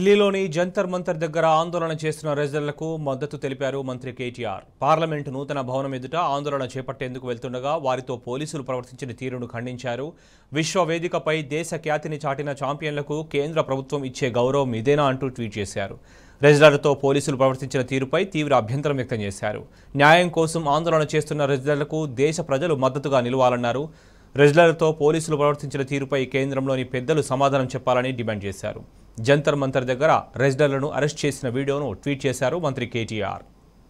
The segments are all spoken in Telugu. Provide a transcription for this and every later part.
ఢిల్లీలోని జంతర్ మంతర్ దగ్గర ఆందోళన చేస్తున్న రెజిడర్లకు మద్దతు తెలిపారు మంత్రి కేటీఆర్. పార్లమెంటు నూతన భవనం ఎదుట ఆందోళన చేపట్టేందుకు వెళ్తుండగా వారితో పోలీసులు ప్రవర్తించిన తీరును ఖండించారు. విశ్వ వేదికపై దేశ ఖ్యాతిని చాటిన ఛాంపియన్లకు కేంద్ర ప్రభుత్వం ఇచ్చే గౌరవం ఇదేనా అంటూ ట్వీట్ చేశారు. రెజిడర్లతో పోలీసులు ప్రవర్తించిన తీరుపై తీవ్ర అభ్యంతరం వ్యక్తం చేశారు. న్యాయం కోసం ఆందోళన చేస్తున్న రెజిడర్లకు దేశ ప్రజలు మద్దతుగా నిలవాలన్నారు. రెజిడర్లతో పోలీసులు ప్రవర్తించిన తీరుపై కేంద్రంలోని పెద్దలు సమాధానం చెప్పాలని డిమాండ్ చేశారు. జంతర్ మంతర్ దగ్గర రెజిడర్లను అరెస్ట్ చేసిన వీడియోను ట్వీట్ చేశారు మంత్రి కేటీఆర్.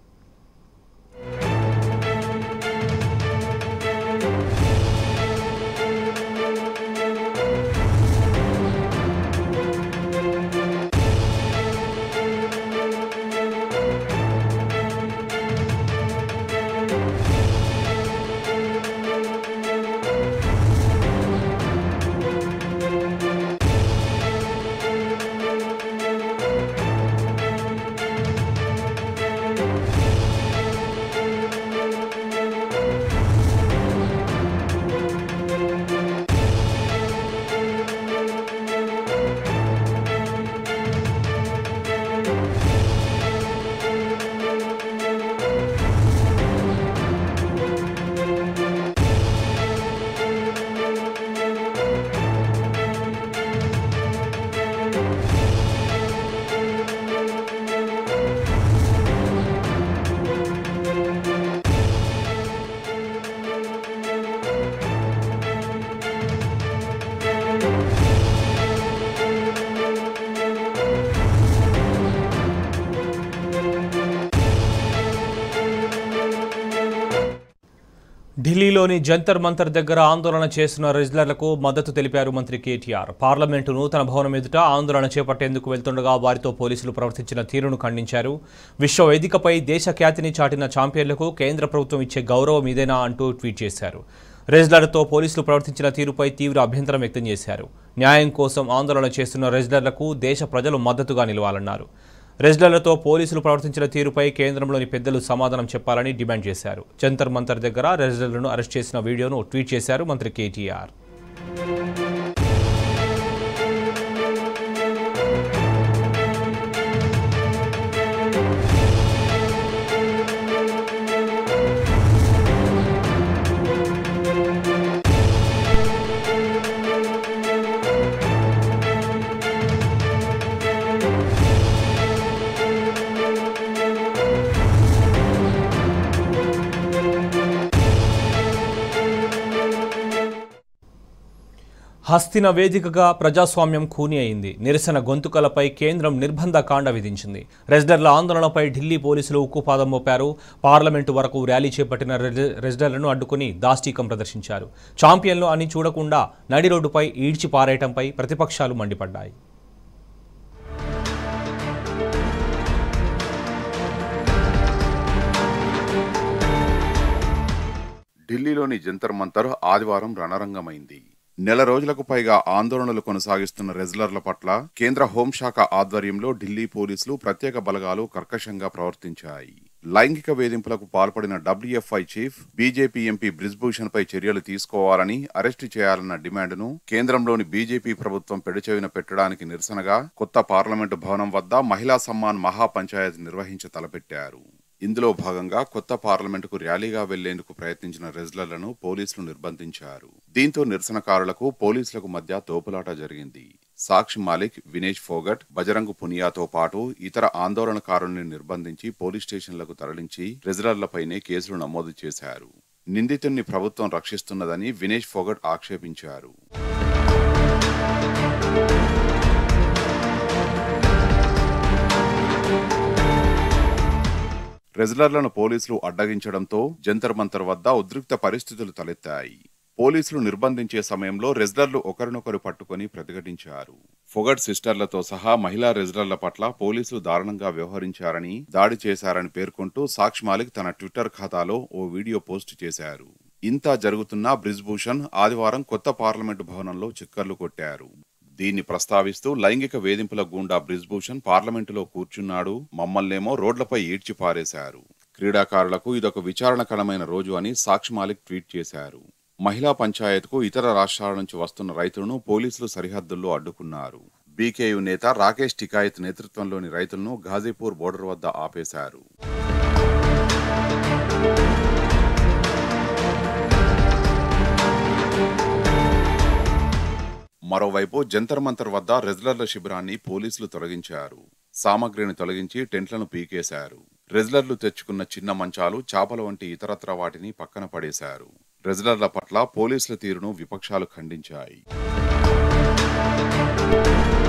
ఢిల్లీలోని జంతర్ మంతర్ దగ్గర ఆందోళన చేస్తున్న రెజిడర్లకు మద్దతు తెలిపారు మంత్రి కేటీఆర్. పార్లమెంటు నూతన భవనం ఎదుట ఆందోళన చేపట్టేందుకు వెళ్తుండగా వారితో పోలీసులు ప్రవర్తించిన తీరును ఖండించారు. విశ్వ వేదికపై దేశ ఖ్యాతిని చాటిన ఛాంపియన్లకు కేంద్ర ప్రభుత్వం ఇచ్చే గౌరవం ఇదేనా అంటూ ట్వీట్ చేశారు. రెజిడర్లతో పోలీసులు ప్రవర్తించిన తీరుపై తీవ్ర అభ్యంతరం వ్యక్తం చేశారు. న్యాయం కోసం ఆందోళన చేస్తున్న రెజిడర్లకు దేశ ప్రజలు మద్దతుగా నిలవాలన్నారు. రెజిడర్లతో పోలీసులు ప్రవర్తించిన తీరుపై కేంద్రంలోని పెద్దలు సమాధానం చెప్పాలని డిమాండ్ చేశారు. జంతర్ మంతర్ దగ్గర రెజిడర్లను అరెస్ట్ చేసిన వీడియోను ట్వీట్ చేశారు మంత్రి కేటీఆర్. హస్తిన వేదికగా ప్రజాస్వామ్యం ఖూనీ అయింది. నిరసన గొంతుకలపై కేంద్రం నిర్బంధ కాండ విధించింది. రెజిడర్ల ఆందోళనపై ఢిల్లీ పోలీసులు ఉక్కుపాదం మోపారు. పార్లమెంటు వరకు ర్యాలీ చేపట్టిన రెజిడర్లను అడ్డుకుని దాష్టీకం ప్రదర్శించారు. ఛాంపియన్లు అని చూడకుండా నడి రోడ్డుపై ఈడ్చి పారేయటంపై ప్రతిపక్షాలు మండిపడ్డాయి. ఢిల్లీలోని జంతర్ మంతర్ ఆదివారం రణరంగమైంది. నెల రోజులకు పైగా ఆందోళనలు కొనసాగిస్తున్న రెజిడర్ల పట్ల కేంద్ర హోంశాఖ ఆధ్వర్యంలో ఢిల్లీ పోలీసులు ప్రత్యేక బలగాలు కర్కశంగా ప్రవర్తించాయి. లైంగిక వేధింపులకు పాల్పడిన WFI chief, BJP MP Brij Bhushan పై చర్యలు తీసుకోవాలని, అరెస్టు చేయాలన్న డిమాండ్ను కేంద్రంలోని బీజేపీ ప్రభుత్వం పెడచెవిన పెట్టడానికి నిరసనగా కొత్త పార్లమెంటు భవనం వద్ద మహిళా సమ్మాన్ మహాపంచాయత్ నిర్వహించ తలపెట్టారు. ఇందులో భాగంగా కొత్త పార్లమెంటుకు ర్యాలీగా వెళ్లేందుకు ప్రయత్నించిన రెజిడర్లను పోలీసులు నిర్బంధించారు. దీంతో నిరసనకారులకు పోలీసులకు మధ్య తోపులాట జరిగింది. సాక్షి మాలిక్, వినేష్ ఫోగట్, బజరంగ్ పునియాతో పాటు ఇతర ఆందోళనకారుల్ని నిర్బంధించి పోలీస్ స్టేషన్లకు తరలించి రెజిడర్లపైనే కేసులు నమోదు చేశారు. నిందితుడిని ప్రభుత్వం రక్షిస్తున్నదని వినేష్ ఫోగట్ ఆక్షేపించారు. రెజిడర్లను పోలీసులు అడ్డగించడంతో జంతర్ మంతర్ వద్ద ఉద్రిక్త పరిస్థితులు తలెత్తాయి. పోలీసులు నిర్బంధించే సమయంలో రెజిడర్లు ఒకరినొకరు పట్టుకుని ప్రతిఘటించారు. ఫొగట్ సిస్టర్లతో సహా మహిళా రెజిడర్ల పట్ల పోలీసులు దారుణంగా వ్యవహరించారని, దాడి చేశారని పేర్కొంటూ సాక్షి మాలిక్ తన ట్విట్టర్ ఖాతాలో ఓ వీడియో పోస్టు చేశారు. ఇంతా జరుగుతున్నా బ్రిజ్భూషణ్ ఆదివారం కొత్త పార్లమెంటు భవనంలో చిక్కర్లు కొట్టారు. దీన్ని ప్రస్తావిస్తూ లైంగిక వేధింపుల గూండా బ్రిజ్భూషణ్ పార్లమెంటులో కూర్చున్నాడు, మమ్మల్నేమో రోడ్లపై ఈడ్చి పారేశారు. క్రీడాకారులకు ఇదొక విచారణకరమైన రోజు అని సాక్షి మాలిక్ ట్వీట్ చేశారు. మహిళా పంచాయత్కు ఇతర రాష్ట్రాల నుంచి వస్తున్న రైతులను పోలీసులు సరిహద్దుల్లో అడ్డుకున్నారు. బీకేయూ నేత రాకేష్ టికాయత్ నేతృత్వంలోని రైతులను ఘాజీపూర్ బోర్డర్ వద్ద ఆపేశారు. మరోవైపు జంతర్ మంతర్ వద్ద రెజ్లర్ల శిబిరాన్ని పోలీసులు తొలగించారు. సామగ్రిని తొలగించి టెంట్లను పీకేశారు. రెజ్లర్లు తెచ్చుకున్న చిన్న మంచాలు, చాపల వంటి ఇతరత్ర వాటిని పక్కన పడేశారు. రెజ్లర్ల పట్ల పోలీసుల తీరును విపక్షాలు ఖండించాయి.